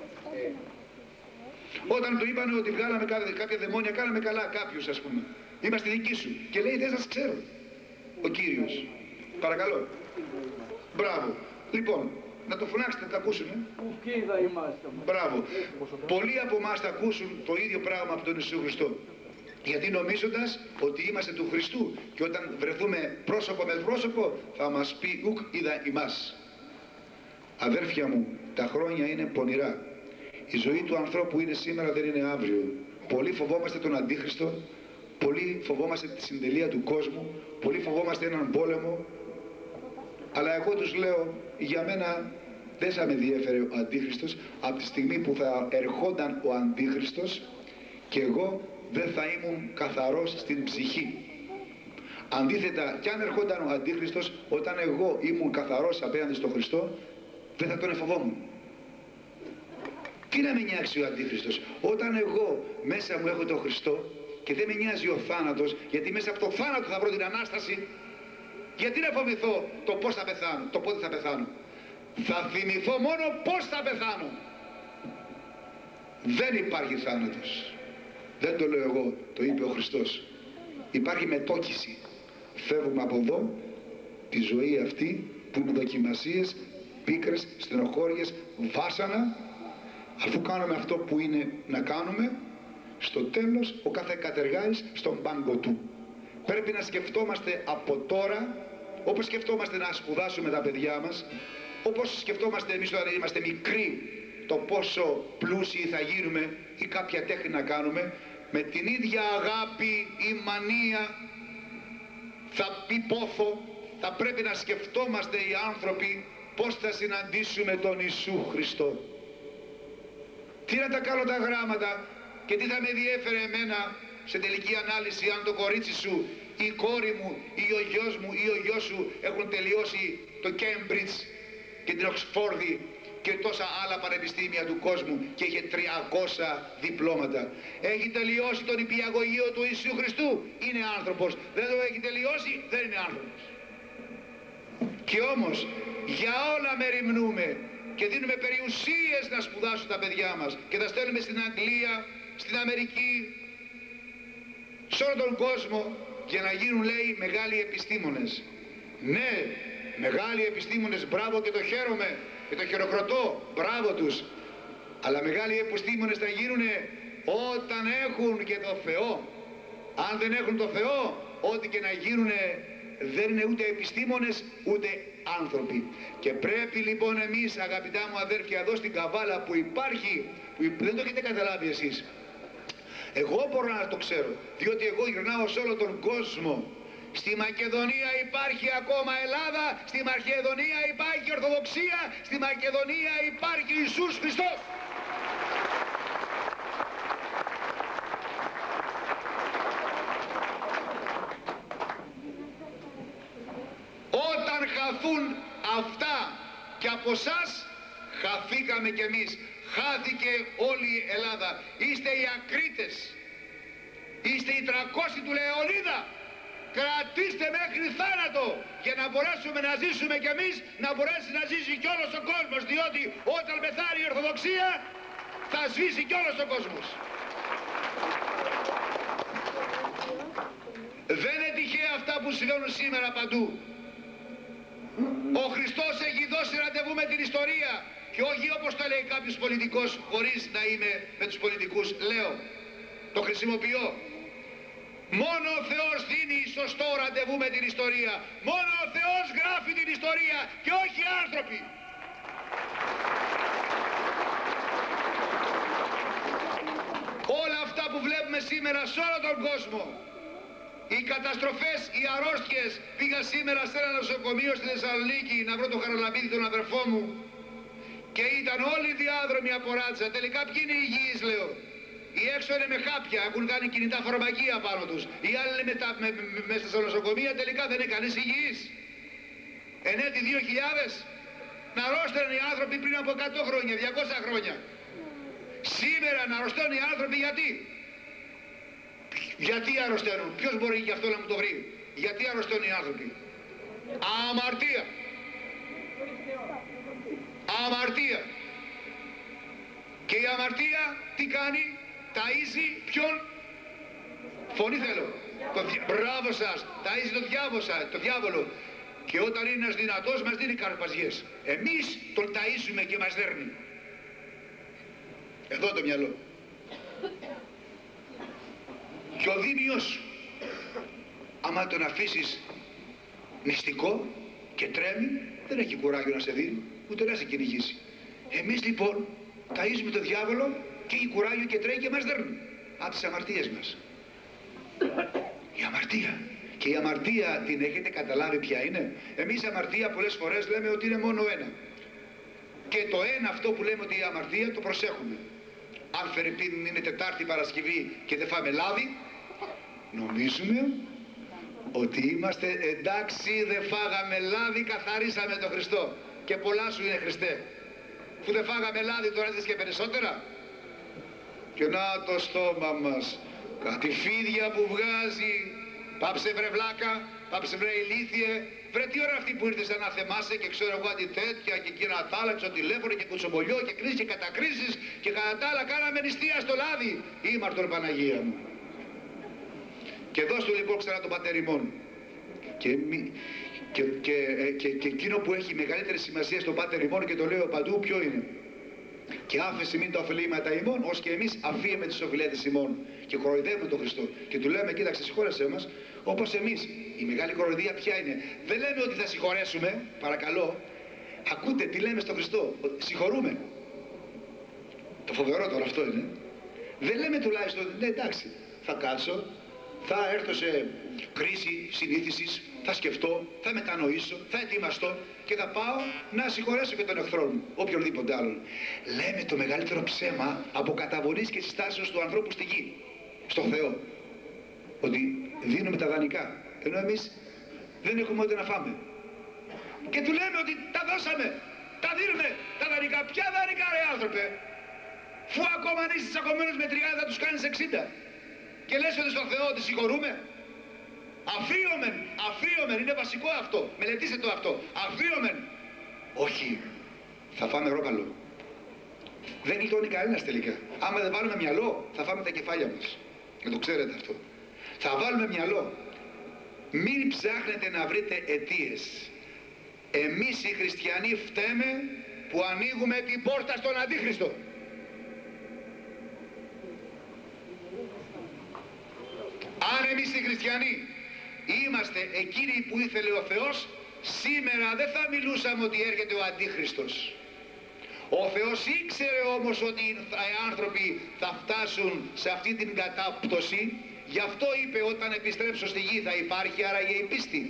Όταν του είπαν ότι βγάλαμε κάποια δαιμόνια, κάναμε καλά κάποιους, ας πούμε. Είμαστε δικοί σου. Και λέει, δεν σας ξέρω. Ο Κύριος. Παρακαλώ. Μπράβο. Λοιπόν, να το φωνάξετε, να τα ακούσουν. Μπράβο. Πολλοί από εμάς θα ακούσουν το ίδιο πράγμα από τον Ιησού Χριστό. Γιατί νομίζοντας ότι είμαστε του Χριστού και όταν βρεθούμε πρόσωπο με πρόσωπο θα μας πει ουκ είδα ημάς. Αδέρφια μου, τα χρόνια είναι πονηρά. Η ζωή του ανθρώπου είναι σήμερα, δεν είναι αύριο. Πολλοί φοβόμαστε τον Αντίχριστο, πολλοί φοβόμαστε τη συντελεία του κόσμου, πολλοί φοβόμαστε έναν πόλεμο. Αλλά εγώ τους λέω, για μένα δεν θα με διέφερε ο Αντίχριστος από τη στιγμή που θα ερχόταν ο Αντίχριστος και εγώ δεν θα ήμουν καθαρός στην ψυχή. Αντίθετα, κι αν ερχόταν ο Αντίχριστος, όταν εγώ ήμουν καθαρός απέναντι στον Χριστό, δεν θα τον εφοβόμουν. Τι να με νοιάξει ο Αντίχριστος, όταν εγώ μέσα μου έχω τον Χριστό και δεν με νοιάζει ο θάνατος, γιατί μέσα από το θάνατο θα βρω την Ανάσταση, γιατί να φοβηθώ το πώς θα πεθάνω, το πότε θα πεθάνω. Θα θυμηθώ μόνο πώς θα πεθάνω. Δεν υπάρχει θάνατος. Δεν το λέω εγώ, το είπε ο Χριστός. Υπάρχει μετόκιση. Φεύγουμε από εδώ, τη ζωή αυτή που είναι δοκιμασίες, πίκρες, στενοχώριες, βάσανα. Αφού κάνουμε αυτό που είναι να κάνουμε, στο τέλος ο κάθε κατεργάρης στον πάγκο του. Πρέπει να σκεφτόμαστε από τώρα, όπως σκεφτόμαστε να σπουδάσουμε τα παιδιά μας, όπως σκεφτόμαστε εμείς όταν είμαστε μικροί, το πόσο πλούσιοι θα γίνουμε ή κάποια τέχνη να κάνουμε, με την ίδια αγάπη ή μανία θα πει πόθο, θα πρέπει να σκεφτόμαστε οι άνθρωποι πώς θα συναντήσουμε τον Ιησού Χριστό. Τι να τα κάνω τα γράμματα και τι θα με διέφερε εμένα σε τελική ανάλυση αν το κορίτσι σου ή η κόρη μου ή ο γιος μου ή ο γιος σου έχουν τελειώσει το Cambridge και την Οξφόρδη και τόσα άλλα πανεπιστήμια του κόσμου και είχε τριακόσια διπλώματα. Έχει τελειώσει τον υπηαγωγείο του Ιησού Χριστού, είναι άνθρωπος. Δεν το έχει τελειώσει, δεν είναι άνθρωπος. Και όμως για όλα μεριμνούμε και δίνουμε περιουσίες να σπουδάσουν τα παιδιά μας και τα στέλνουμε στην Αγγλία, στην Αμερική, σε όλο τον κόσμο για να γίνουν, λέει, μεγάλοι επιστήμονες. Ναι, μεγάλοι επιστήμονες, μπράβο και το χαίρομαι και το χειροκροτώ, μπράβο τους. Αλλά μεγάλοι επιστήμονες θα γίνουν όταν έχουν και το Θεό. Αν δεν έχουν το Θεό, ό,τι και να γίνουν δεν είναι ούτε επιστήμονες ούτε άνθρωποι. Και πρέπει λοιπόν εμείς, αγαπητά μου αδέρφια, εδώ στην καβάλα που υπάρχει, που δεν το έχετε καταλάβει εσείς, εγώ μπορώ να το ξέρω, διότι εγώ γυρνάω σε όλο τον κόσμο Στη Μακεδονία υπάρχει ακόμα Ελλάδα, στη Μακεδονία υπάρχει Ορθοδοξία, στη Μακεδονία υπάρχει Ιησούς Χριστός. Όταν χαθούν αυτά και από εσάς, χαθήκαμε κι εμείς. Χάθηκε όλη η Ελλάδα. Είστε οι ακρίτες. Είστε οι τρακόσιοι του Λεωνίδα. Κρατήστε μέχρι θάνατο για να μπορέσουμε να ζήσουμε κι εμείς, να μπορέσει να ζήσει κι όλος ο κόσμος, διότι όταν πεθάνει η Ορθοδοξία θα σβήσει κι όλος ο κόσμος. Δεν είναι τυχαία αυτά που συμβαίνουν σήμερα παντού. Ο Χριστός έχει δώσει ραντεβού με την ιστορία και όχι όπως το λέει κάποιος πολιτικός, χωρίς να είμαι με τους πολιτικούς, λέω, το χρησιμοποιώ. Μόνο ο Θεός δίνει σωστό ραντεβού με την ιστορία. Μόνο ο Θεός γράφει την ιστορία και όχι οι άνθρωποι. Όλα αυτά που βλέπουμε σήμερα σε όλο τον κόσμο, οι καταστροφές, οι αρρώστιες. Πήγα σήμερα σε ένα νοσοκομείο στη Θεσσαλονίκη να βρω τον Χαραλαμπίδη, τον αδερφό μου, και ήταν όλοι οι διάδρομοι από ράτσα. Τελικά ποιοι είναι υγιείς, λέω? Οι έξω είναι με χάπια, έχουν κάνει κινητά φαρμακεία πάνω τους. Οι άλλοι είναι με, με, με, μέσα στα νοσοκομεία, τελικά δεν είναι κανείς υγιής. Εν έτη δύο χιλιάδες να αρρώστανε οι άνθρωποι πριν από εκατό χρόνια, διακόσια χρόνια. Σήμερα να αρρωσταίνουν οι άνθρωποι γιατί? Γιατί αρρωσταίνουν? Ποιος μπορεί γι' αυτό να μου το βρει? Γιατί αρρωσταίνουν οι άνθρωποι? Αμαρτία. Αμαρτία. Και η αμαρτία τι κάνει? Ταΐζει ποιον? Φωνή θέλω. Το δια... Μπράβο σας. Ταΐζει το διάβολο, το διάβολο. Και όταν είναι ένας δυνατός μας δίνει καρπαζιές. Εμείς τον ταΐζουμε και μας δέρνει. Εδώ το μυαλό. Και ο δίμιος σου, άμα τον αφήσεις νηστικό και τρέμει, δεν έχει κουράγιο να σε δίνει, ούτε να σε κυνηγήσει. Εμείς λοιπόν ταΐζουμε τον διάβολο και έχει κουράγιο και τρέχει και μας δέρνει από τις αμαρτίες μας. Η αμαρτία. Και η αμαρτία την έχετε καταλάβει ποια είναι? Εμείς αμαρτία πολλές φορές λέμε ότι είναι μόνο ένα. Και το ένα αυτό που λέμε ότι η αμαρτία το προσέχουμε. Αν φερειπίν είναι Τετάρτη Παρασκευή και δεν φάμε λάδι, νομίζουμε ότι είμαστε εντάξει, δεν φάγαμε λάδι, καθαρίσαμε τον Χριστό. Και πολλά σου είναι Χριστέ. Που δεν φάγαμε λάδι τώρα ζεις και περισσότερα. Και να το στόμα μας, κάτι φίδια που βγάζει. Πάψε βρε βλάκα, πάψε βρε ηλίθιε. Βρε τι ώρα αυτή που ήρθες να θεμάσαι και ξέρω εγώ αντί τέτοια και εκείνα τα άλλα, στο τηλέφωνο και κουτσομπολιό και κρίσεις και κατακρίσεις και κατά τα άλλα κάναμε νηστεία στο λάδι. Ήμαρτον Παναγία μου. Και δώσ' του λοιπόν ξανά τον πατέρ ημών. Και, και, και, και, και εκείνο που έχει μεγαλύτερη σημασία στον πάτερ ημών και το λέω παντού ποιο είναι? Και άφεση μην το οφειλήματα ημών, ως και εμείς αφίεμε τις οφειλέτες ημών. Και κοροϊδεύουμε τον Χριστό. Και του λέμε, κοίταξε, συγχώρεσέ μας, όπως εμείς. Η μεγάλη κοροϊδία ποια είναι? Δεν λέμε ότι θα συγχωρέσουμε, παρακαλώ. Ακούτε τι λέμε στον Χριστό? Συγχωρούμε. Το φοβερό τώρα αυτό είναι. Δεν λέμε τουλάχιστον, ναι εντάξει, θα κάτσω, θα έρθω σε κρίση συνείδησης, θα σκεφτώ, θα μετανοήσω, θα ετοιμαστώ και θα πάω να συγχωρέσω και τον εχθρό μου, οποιονδήποτε άλλον. Λέμε το μεγαλύτερο ψέμα από καταβολής και συστάσεως του ανθρώπου στη γη, στο Θεό. Ότι δίνουμε τα δανεικά, ενώ εμείς δεν έχουμε ούτε να φάμε. Και του λέμε ότι τα δώσαμε, τα δίνουμε, τα δανεικά. Ποια δανεικά ρε άνθρωπε? Φου ακόμα αν είσαι τσακωμένος με τριάντα τους κάνεις εξήντα. Και λες ότι στον Θεό ότι συγχωρούμε? Αφρίωμεν, αφρίωμεν, είναι βασικό αυτό. Μελετήστε το αυτό. Αφρίωμεν. Όχι, θα φάμε ρόπαλο. Δεν γλιτώνει κανένας τελικά. Άμα δεν βάλουμε μυαλό, θα φάμε τα κεφάλια μας. Και το ξέρετε αυτό. Θα βάλουμε μυαλό. Μην ψάχνετε να βρείτε αιτίες. Εμείς οι χριστιανοί φταίμε που ανοίγουμε την πόρτα στον Αντίχριστο. Αν εμείς οι χριστιανοί είμαστε εκείνοι που ήθελε ο Θεός, σήμερα δεν θα μιλούσαμε ότι έρχεται ο Αντίχριστος. Ο Θεός ήξερε όμως ότι οι άνθρωποι θα φτάσουν σε αυτή την κατάπτωση Γι' αυτό είπε όταν επιστρέψω στη γη θα υπάρχει άραγε η πίστη.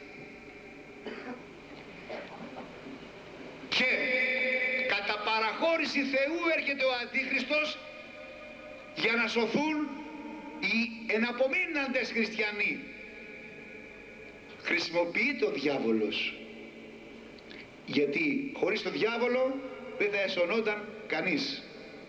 Και κατά παραχώρηση Θεού έρχεται ο Αντίχριστος για να σωθούν οι εναπομείναντες χριστιανοί. Χρησιμοποιείται ο διάβολος, γιατί χωρίς τον διάβολο δεν θα εσωνόταν κανείς.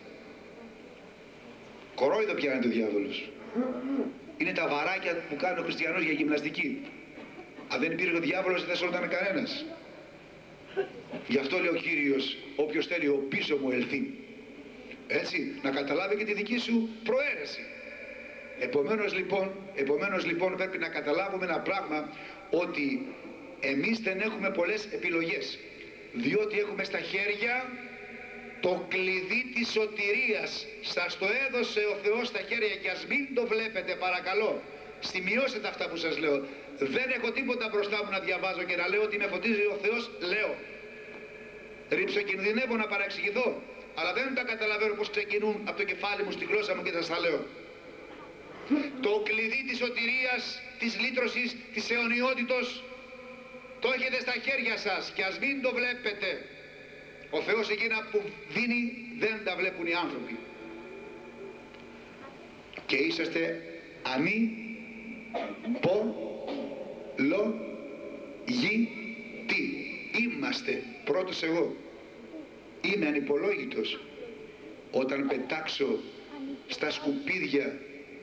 Κορόιδο πιάνει ο διάβολος. Είναι τα βαράκια που κάνει ο χριστιανός για γυμναστική. Αν δεν υπήρχε ο διάβολος δεν θα εσωνόταν κανένας. Γι' αυτό λέει ο Κύριος, όποιος θέλει ο πίσω μου ελθεί. Έτσι, να καταλάβει και τη δική σου προαίρεση. Επομένως λοιπόν, επομένως λοιπόν πρέπει να καταλάβουμε ένα πράγμα, ότι εμείς δεν έχουμε πολλές επιλογές, διότι έχουμε στα χέρια το κλειδί της σωτηρίας. Σας το έδωσε ο Θεός στα χέρια και ας μην το βλέπετε παρακαλώ. Σημειώσετε αυτά που σας λέω. Δεν έχω τίποτα μπροστά μου να διαβάζω και να λέω ότι με φωτίζει ο Θεός, λέω. Ριψοκινδυνεύω να παραξηγηθώ, αλλά δεν τα καταλαβαίνω πως ξεκινούν από το κεφάλι μου στη γλώσσα μου και θα σας λέω. Το κλειδί της σωτηρίας, της λύτρωσης, της αιωνιότητος το έχετε στα χέρια σας και ας μην το βλέπετε. Ο Θεός εκείνα που δίνει δεν τα βλέπουν οι άνθρωποι. Και είσαστε ανή, πο, λο, γη, τι. Είμαστε πρώτος εγώ. Είμαι ανυπολόγητος. Όταν πετάξω στα σκουπίδια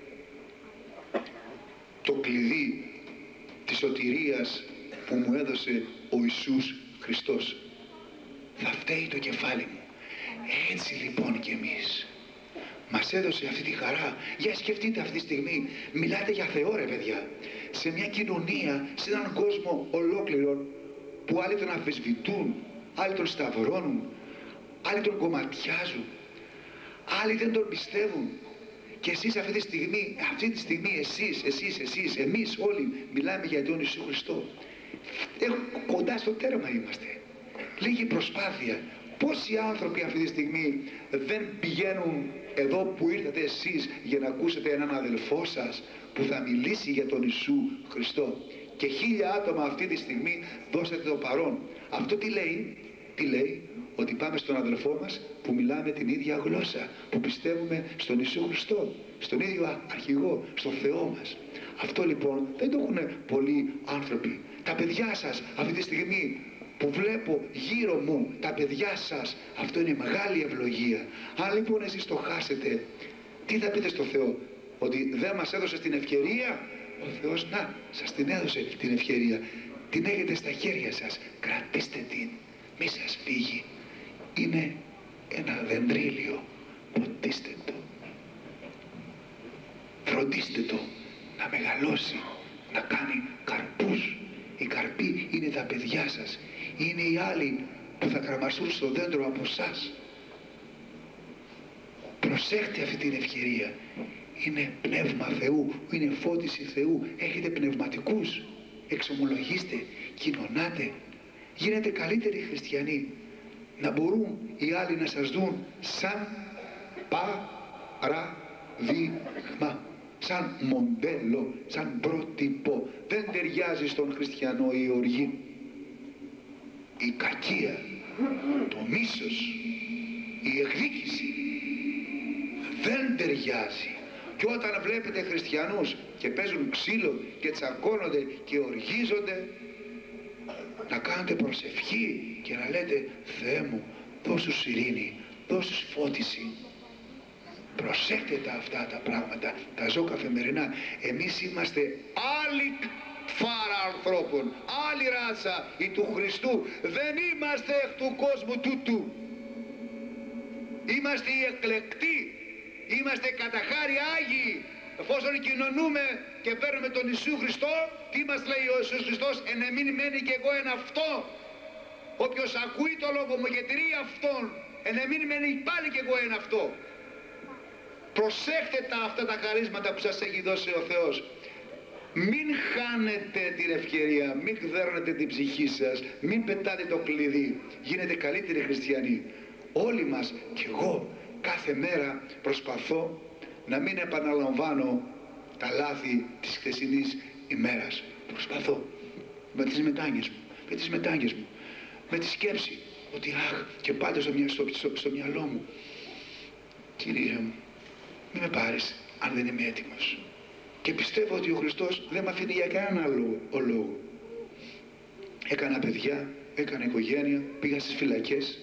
το κλειδί της σωτηρίας που μου έδωσε ο Ιησούς Χριστός, θα φταίει το κεφάλι μου. Έτσι λοιπόν κι εμείς. Μας έδωσε αυτή τη χαρά. Για σκεφτείτε αυτή τη στιγμή. Μιλάτε για Θεό ρε παιδιά. Σε μια κοινωνία, σε έναν κόσμο ολόκληρο, που άλλοι τον αμφισβητούν, άλλοι τον σταυρώνουν, άλλοι τον κομματιάζουν, άλλοι δεν τον πιστεύουν. Και εσείς αυτή τη στιγμή, αυτή τη στιγμή εσείς, εσείς, εσείς, εμείς όλοι μιλάμε για τον Ιησού Χριστό. Έχω, κοντά στο τέρμα είμαστε. Λίγη προσπάθεια. Πόσοι άνθρωποι αυτή τη στιγμή δεν πηγαίνουν εδώ που ήρθατε εσείς για να ακούσετε έναν αδελφό σας που θα μιλήσει για τον Ιησού Χριστό. Και χίλια άτομα αυτή τη στιγμή δώσατε το παρόν. Αυτό τι λέει, τι λέει, ότι πάμε στον αδελφό μας που μιλάμε την ίδια γλώσσα, που πιστεύουμε στον Ιησού Χριστό, στον ίδιο αρχηγό, στον Θεό μας. Αυτό λοιπόν δεν το έχουν πολλοί άνθρωποι. Τα παιδιά σας αυτή τη στιγμή που βλέπω γύρω μου, τα παιδιά σας, αυτό είναι μεγάλη ευλογία. Αν λοιπόν εσείς το χάσετε, τι θα πείτε στο Θεό? Ότι δεν μας έδωσε την ευκαιρία? Ο Θεός να, σας την έδωσε την ευκαιρία. Την έχετε στα χέρια σας. Κρατήστε την. Μη σας φύγει. Είναι ένα δεντρίλιο. Ποτίστε το. Φροντίστε το να μεγαλώσει, να κάνει καρπούς. Οι καρποί είναι τα παιδιά σας. Είναι οι άλλοι που θα κραμαστούν στο δέντρο από εσάς. Προσέχτε αυτή την ευκαιρία. Είναι πνεύμα Θεού, είναι φώτιση Θεού. Έχετε πνευματικούς. Εξομολογήστε, κοινωνάτε. Γίνετε καλύτεροι χριστιανοί. Να μπορούν οι άλλοι να σας δουν σαν παραδείγμα, σαν μοντέλο, σαν πρότυπο. Δεν ταιριάζει στον χριστιανό η οργή, η κακία, το μίσος, η εκδίκηση. Δεν ταιριάζει. Και όταν βλέπετε χριστιανούς και παίζουν ξύλο και τσακώνονται και οργίζονται, να κάνετε προσευχή και να λέτε Θεέ μου, δώσ' τους ειρήνη, δώσ' τους φώτιση. Προσέχτε τα αυτά τα πράγματα, τα ζω καθημερινά. Εμείς είμαστε άλλη φάρα ανθρώπων, άλλη ράτσα, η του Χριστού. Δεν είμαστε εκ του κόσμου τούτου. Είμαστε οι εκλεκτοί, είμαστε κατά χάρη Άγιοι. Εφόσον κοινωνούμε και παίρνουμε τον Ιησού Χριστό, τι μας λέει ο Ιησούς Χριστός? Εν εμήν μένει και εγώ εν αυτό. Όποιος ακούει το λόγο μου και τηρεί αυτόν, εν εμήν μένει πάλι και εγώ εν αυτό. Προσέχτε τα αυτά τα χαρίσματα που σας έχει δώσει ο Θεός. Μην χάνετε την ευκαιρία, μην κδέρνετε την ψυχή σας, μην πετάτε το κλειδί. Γίνετε καλύτεροι χριστιανοί. Όλοι μας, και εγώ κάθε μέρα προσπαθώ να μην επαναλαμβάνω τα λάθη της χθεσινής ημέρας. Προσπαθώ με τις μετάνοιες μου, με τις μετάνοιες μου, με τη σκέψη ότι αχ, και πάντα στο, στο, στο, στο μυαλό μου, Κύριε μου, μην με πάρεις αν δεν είμαι έτοιμος. Και πιστεύω ότι ο Χριστός δεν με αφήνει για κανένα λόγο, ο λόγο. Έκανα παιδιά, έκανα οικογένεια, πήγα στις φυλακές.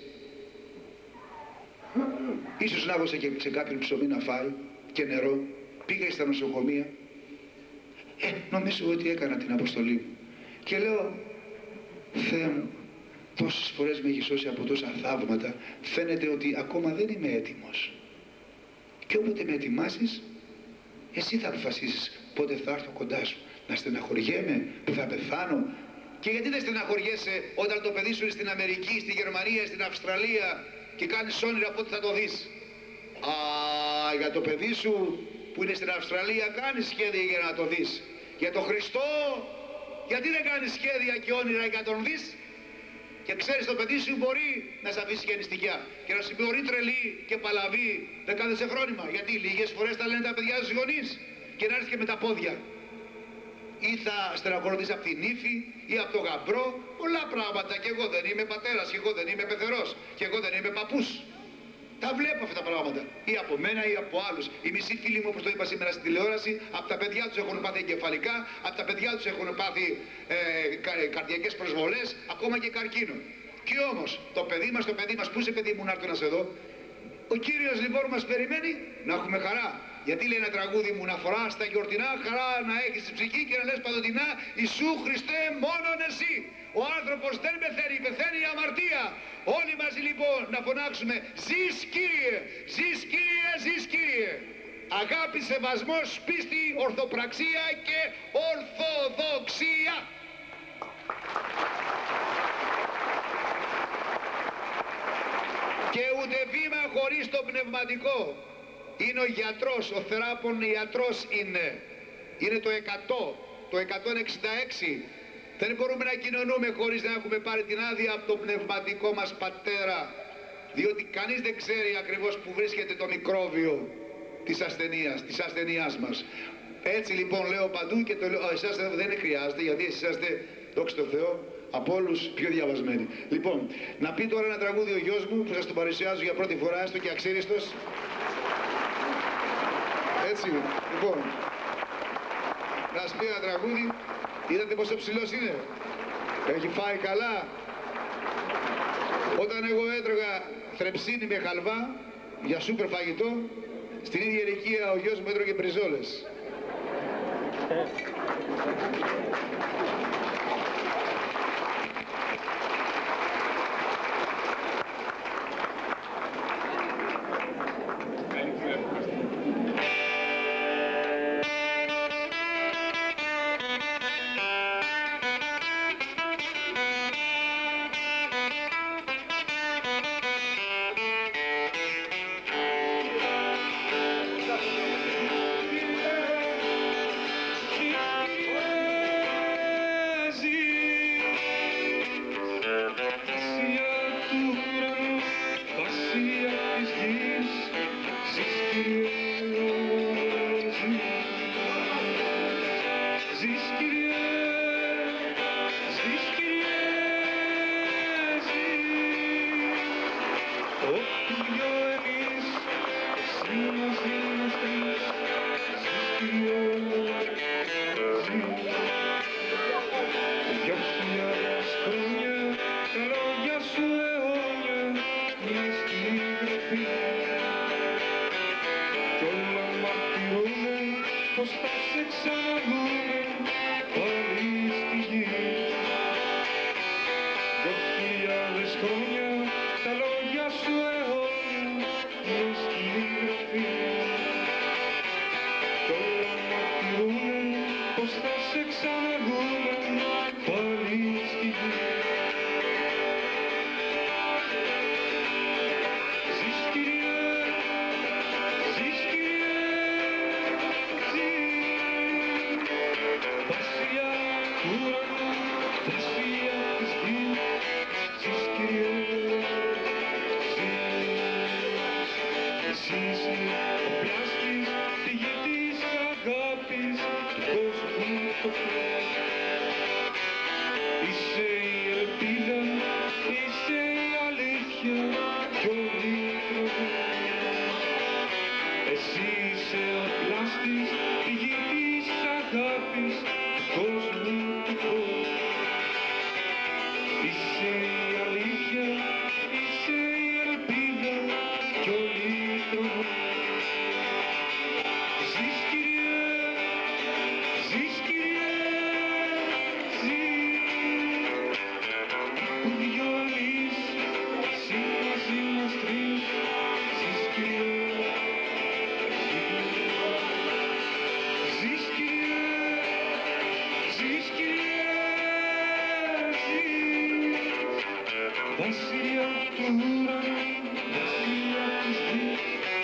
Ίσως να έδωσα και σε κάποιον ψωμί να φάει και νερό. Πήγα στα νοσοκομεία. Ε, νομίζω ότι έκανα την αποστολή μου. Και λέω, Θεέ μου, τόσες φορές με έχει σώσει από τόσα θαύματα, φαίνεται ότι ακόμα δεν είμαι έτοιμος. Και όποτε με ετοιμάσεις, εσύ θα αποφασίσεις πότε θα έρθω κοντά σου. Να στεναχωριέμαι που θα πεθάνω. Και γιατί δεν στεναχωριέσαι όταν το παιδί σου είναι στην Αμερική, στη Γερμανία, στην Αυστραλία και κάνεις όνειρα πότε θα το δεις. Α, για το παιδί σου που είναι στην Αυστραλία κάνεις σχέδια για να το δεις. Για το Χριστό, γιατί δεν κάνεις σχέδια και όνειρα για να τον δεις. Και ξέρεις, το παιδί σου μπορεί να σε αφήσει και νηστικιά και να σου πει ορί τρελή και παλαβή, δεν κάθεσαι φρόνημα. Γιατί λίγες φορές τα λένε τα παιδιά στους γονείς και να έρθει και με τα πόδια. Ή θα στεναχωρηθείς από την ύφη ή από τον γαμπρό, πολλά πράγματα. Και εγώ δεν είμαι πατέρας, και εγώ δεν είμαι πεθερός, και εγώ δεν είμαι παππούς. Τα βλέπω αυτά τα πράγματα. Ή από μένα ή από άλλους. Οι μισοί φίλοι μου, όπως το είπα σήμερα στην τηλεόραση, από τα παιδιά τους έχουν πάθει εγκεφαλικά, από τα παιδιά τους έχουν πάθει ε, κα, καρδιακές προσβολές, ακόμα και καρκίνο. Και όμως, το παιδί μας, το παιδί μας, πού είσαι παιδί μου να έρθω να σε δω. Ο Κύριος λοιπόν μας περιμένει να έχουμε χαρά. Γιατί λέει ένα τραγούδι μου, να φοράς τα γιορτινά χαρά, να έχεις τη ψυχή και να λες παντοτινά, Ιησού Χριστέ μόνον εσύ. Ο άνθρωπος δεν πεθαίνει, πεθαίνει η αμαρτία. Όλοι μαζί λοιπόν να φωνάξουμε, ζεις Κύριε, ζεις Κύριε, ζεις Κύριε. Αγάπη, σεβασμός, πίστη, ορθοπραξία και ορθοδοξία. Και ούτε βήμα χωρίς το πνευματικό. Είναι ο γιατρός, ο θεράπων ιατρός είναι. Είναι το εκατό, το εκατόν εξήντα έξι. Δεν μπορούμε να κοινωνούμε χωρίς να έχουμε πάρει την άδεια από τον πνευματικό μας πατέρα. Διότι κανείς δεν ξέρει ακριβώς που βρίσκεται το μικρόβιο της ασθενείας, της ασθενείας μας. Έτσι λοιπόν λέω παντού και το λέω, εσάς δεν χρειάζεται, γιατί εσείς είσαστε, δόξα τω Θεώ, από όλους πιο διαβασμένοι. Λοιπόν, να πει τώρα ένα τραγούδι ο γιος μου που σας το παρουσιάζω για πρώτη φορά, έστω και αξίριστος. Έτσι, λοιπόν, να σας πει ένα τραγούδι. Είδατε πόσο ψηλός είναι. Έχει φάει καλά. Όταν εγώ έτρωγα θρεψίνη με χαλβά για σούπερ φαγητό, στην ίδια ηλικία ο γιος μου έτρωγε μπριζόλες. Ζήσει ο πλάστης τη γη της αγάπης. το φως. Είσαι η ελπίδα, είσαι η αλήθεια κι ο λύτρος. Εσύ είσαι ο πλάστης, πηγή της αγάπης του κόσμου του φως. Είσαι η αλήθεια, είσαι η ελπίδα κι ο λύτρος. Ζεις Κύριε, ζεις Κύριε, ζεις. Που δυο εμείς, συν μαζί μας τρεις. Ζεις Κύριε, ζεις Κύριε, ζεις Κύριε, ζεις. Βασιλιά του ουρανού, βασιλιά της γης.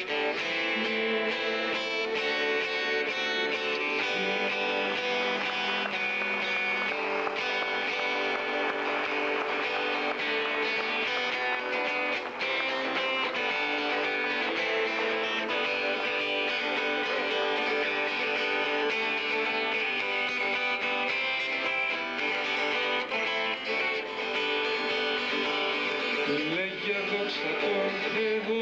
Λέγε δόξα τον Θεό,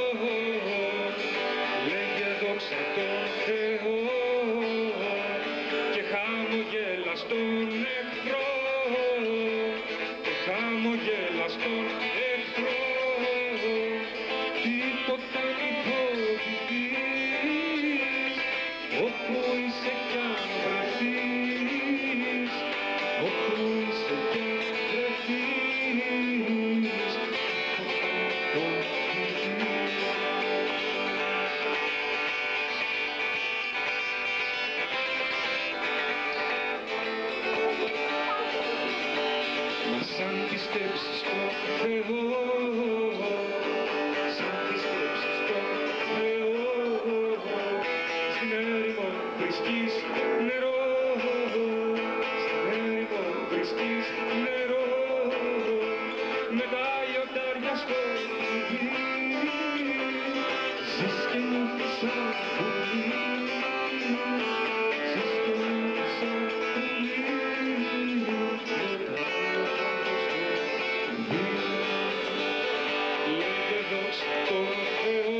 λέγε δόξα τον Θεό και χαμογέλα στον εχθρό, και χαμογέλα στον εχθρό. Τίποτα μη φοβηθείς, όπου είσαι κι αν βρεθείς, όπου είσαι κι αν βρεθείς. Μα σαν πιστέψεις στον Θεό, σαν πιστέψεις στον Θεό, στην έρημο βρίσκεις νερό, στην έρημο βρίσκεις νερό, με τα λιοντάρια στο πουλί, ζεις και νιώθεις σαν πουλί, ζεις και νιώθεις σαν πουλί. Λέγε δόξα τον Θεό,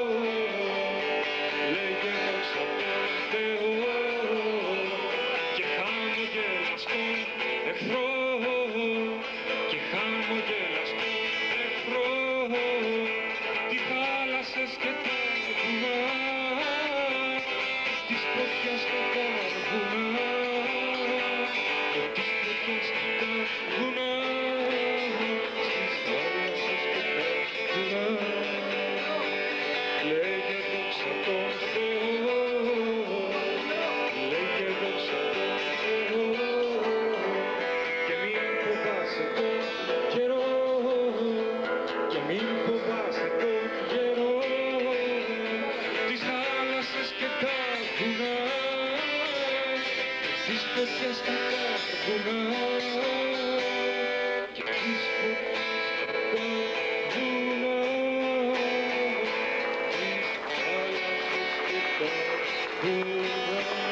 λέγε δόξα τον Θεό και χαμογέλα στον εχθρό, και χαμογέλα στον εχθρό. Τι θάλασσες και τα βουνά, της φωτιάς και τα βουνά, της φωτιάς και τα βουνά. Λέγε δόξα τον Θεό, λέγε δόξα τον Θεό και μην φοβάσαι τον καιρό, και μην φοβάσαι τον καιρό. Τις θάλασσες και τα βουνά, τις φωτιές και τα βουνά, και τις φωτιές και τα βουνά. Τις θάλασσες και τα βουνά.